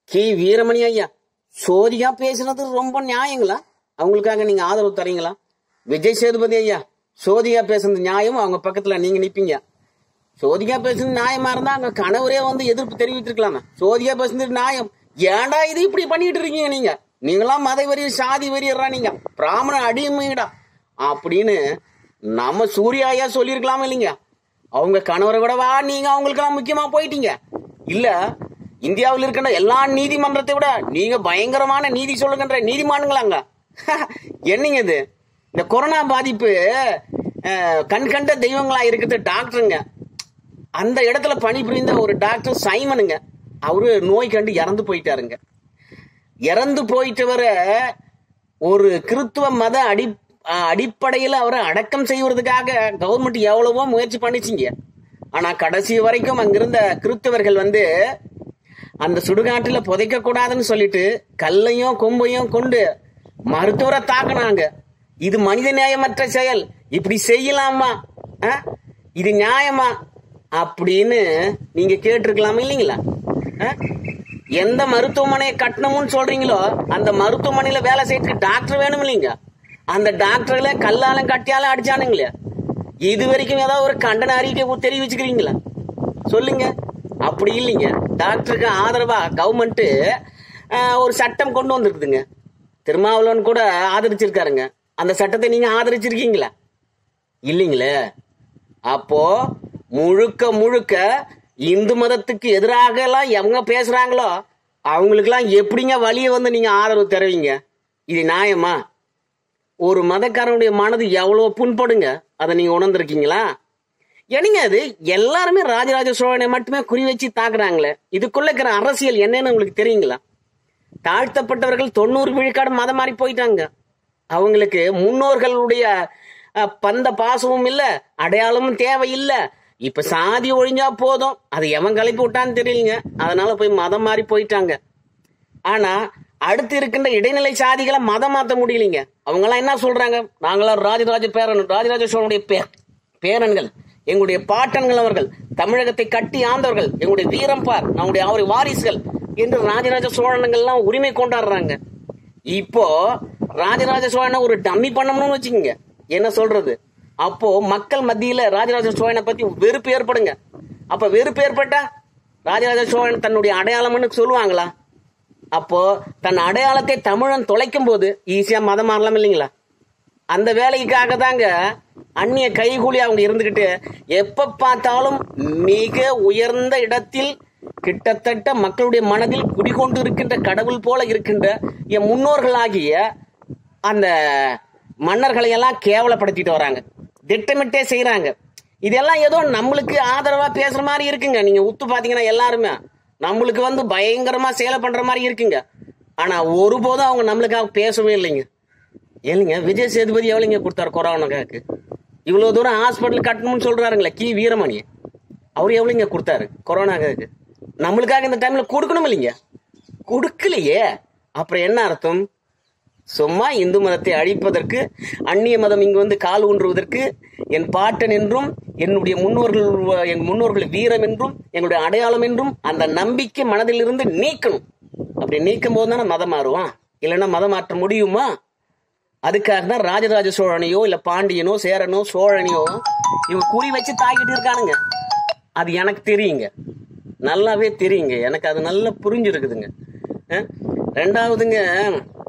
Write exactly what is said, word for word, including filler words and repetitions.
கி வீரமணி ஐயா சோதியா பேசுனது ரொம்ப நியாயங்களா? அவங்களுக்காக நீங்க ஆதரவு தரீங்களா? விஜய் சேதுபதி ஐயா சோதியா பேசுனது நியாயம், அவங்க பக்கத்துல நீங்க நிப்பீங்க. சோதியா பேசுனது நியாயமா இருந்தா அங்க கணவரே வந்து எதிர்ப்பு தெரிவித்திருக்கலாமே. சோதியா பேசுனது நியாயம், ஏன்டா இது இப்படி பண்ணிட்டு இருக்கீங்க நீங்க? நீங்களாம் மத வெறி சாதி வெறியறா, நீங்க பிராமண அடிமைடா அப்படின்னு நம்ம சூர்யா ஐயா சொல்லியிருக்கலாமா இல்லைங்க? அவங்க கணவரை விடவா நீங்க அவங்களுக்கெல்லாம் முக்கியமா போயிட்டீங்க? இல்ல இந்தியாவில் இருக்கின்ற எல்லா நீதிமன்றத்தை விட நீங்க பயங்கரமான நீதி சொல்லுகின்ற நீதிமான்களாங்க. என்னங்க இது? இந்த கொரோனா பாதிப்பு கண்கண்ட தெய்வங்களா இருக்குது டாக்டருங்க. அந்த இடத்துல பணிபுரிந்த ஒரு டாக்டர் சைமனுங்க, அவரு நோய் கண்டு இறந்து போயிட்டாருங்க. இறந்து போயிட்டவரை ஒரு கிறித்துவ மத அடி அடிப்படையில் அவரை அடக்கம் செய்வதற்காக கவர்மெண்ட் எவ்வளவோ முயற்சி பண்ணிச்சிங்க. ஆனா கடைசி வரைக்கும் அங்கிருந்த கிறிஸ்தவர்கள் வந்து அந்த சுடுகாட்டுல புதைக்க கூடாதுன்னு சொல்லிட்டு கல்லையும் கொம்பையும் கொண்டு மருத்துவரை தாக்குனாங்க. இது மனித நியாயமற்ற செயல், இப்படி செய்யலாமா, இது நியாயமா அப்படின்னு நீங்க கேட்டிருக்கலாம் இல்லைங்களா? எந்த மருத்துவமனையை கட்டணும்னு சொல்றீங்களோ அந்த மருத்துவமனையில வேலை செய்யறதுக்கு டாக்டர் வேணும் இல்லைங்க? அந்த டாக்டர்களை கல்லாலும் கட்டியாலும் அடிச்சானுங்களே. இது வரைக்கும் ஏதாவது ஒரு கண்டன அறிக்கை தெரிவிச்சுக்கிறீங்களா? சொல்லுங்க. அப்படி இல்லைங்க, டாக்டருக்கு ஆதரவா கவர்மெண்ட் ஒரு சட்டம் கொண்டு வந்திருக்குதுங்க. திருமாவளவன் கூட ஆதரிச்சிருக்காருங்க. அந்த சட்டத்தை நீங்க ஆதரிச்சிருக்கீங்களா? இல்லைங்களே. அப்போ முழுக்க முழுக்க இந்து மதத்துக்கு எதிராக எல்லாம் எவங்க பேசுறாங்களோ அவங்களுக்கெல்லாம் எப்படிங்க வழிய வந்து நீங்க ஆதரவு தருவீங்க? இது நியாயமா? ஒரு மதக்காரனுடைய மனது எவ்வளவு புண்படுங்க, அதை நீங்க உணர்ந்திருக்கீங்களா? என்னங்க அது? எல்லாருமே ராஜராஜ சோழனை மட்டுமே குறி வச்சு தாக்குறாங்களே, இதுக்குள்ள இருக்கிற அரசியல் என்னன்னு உங்களுக்கு தெரியுங்களா? தாழ்த்தப்பட்டவர்கள் தொண்ணூறு விழுக்காடு மதம் மாறி போயிட்டாங்க. அவங்களுக்கு முன்னோர்களுடைய பந்த பாசமும் இல்ல, அடையாளமும் தேவையில்லை. இப்ப சாதி ஒழிஞ்சா போதும், அது எவன் கலப்பி விட்டான்னு தெரியலங்க, அதனால போய் மதம் மாறி போயிட்டாங்க. ஆனா அடுத்து இருக்கின்ற இடைநிலை சாதிகளை மதம் மாற்ற முடியலைங்க. அவங்க எல்லாம் என்ன சொல்றாங்க? நாங்களாம் ராஜராஜ பேரன், ராஜராஜ சோழனுடைய பேர் பேரன்கள், எங்களுடைய பாட்டன்கள், அவர்கள் தமிழகத்தை கட்டி ஆண்டவர்கள், எங்களுடைய வீரம் பார், நம்முடைய அவருடைய வாரிசுகள் என்று ராஜராஜ சோழனங்கள்லாம் உரிமை கொண்டாடுறாங்க. இப்போ ராஜராஜ சோழனை ஒரு டம்மி பண்ணணும்னு வச்சுக்கோங்க, என்ன சொல்றது? அப்போ மக்கள் மத்தியில ராஜராஜ சோழனை பத்தி வெறுப்பு ஏற்படுங்க. அப்ப வெறுப்பு ஏற்பட்டா ராஜராஜ சோழன் தன்னுடைய அடையாளம்னு சொல்லுவாங்களா? அப்போ தன் அடையாளத்தை தமிழன் தொலைக்கும் போது ஈஸியா மதம் மாறலாம் இல்லைங்களா? அந்த வேலைக்காக தாங்க அந்நிய கைகூலி அவங்க இருந்துகிட்டு எப்ப பார்த்தாலும் மிக உயர்ந்த இடத்தில் கிட்டத்தட்ட மக்களுடைய மனதில் குடிகொண்டு இருக்கின்ற கடவுள் போல இருக்கின்ற என் முன்னோர்களாகிய அந்த மன்னர்களை எல்லாம் கேவலப்படுத்திட்டு வராங்க, திட்டமிட்டே செய்யறாங்க. இதெல்லாம் ஏதோ நம்மளுக்கு ஆதரவா பேசுற மாதிரி இருக்குங்க. நீங்க உத்து பாத்தீங்கன்னா எல்லாருமே நம்மளுக்கு வந்து பயங்கரமா சேலை பண்ற மாதிரி இருக்குங்க. ஆனா ஒருபோதும் அவங்க நம்மளுக்காக பேசவே இல்லைங்க. இல்லைங்க, விஜய் சேதுபதி எவ்வளவுங்க கொடுத்தாரு கொரோனாக்கு? இவ்வளவு தூரம் ஹாஸ்பிட்டல் கட்டணும்னு சொல்றாருங்களே கி வீரமணி, அவரு எவ்வளவுங்க கொடுத்தாரு கொரோனாக்கு? நம்மளுக்காக இந்த டைம்ல கொடுக்கணும் இல்லைங்க, கொடுக்கலையே. அப்புறம் என்ன அர்த்தம்? சும்மா இந்து மதத்தை அழிப்பதற்கு, அந்நிய மதம் இங்கு வந்து கால் ஊன்றுவதற்கு, என் பாட்டன் என்றும் என்னுடைய முன்னோர்கள் என் முன்னோர்கள் வீரம் என்றும் எங்களுடைய அடையாளம் என்றும் அந்த நம்பிக்கை மனதில் இருந்து நீக்கணும். அப்படி நீக்கும் போது தானே மதம் மாறுவான், இல்லைன்னா மதம் மாற்ற முடியுமா? அதுக்காக தான் ராஜராஜ சோழனையோ இல்ல பாண்டியனோ சேரனோ சோழனையோ இவங்க குறி வச்சு தாக்கிட்டு இருக்கானுங்க. அது எனக்கு தெரியுங்க, நல்லாவே தெரியுங்க, எனக்கு அது நல்லா புரிஞ்சிருக்குதுங்க. ரெண்டாவதுங்க,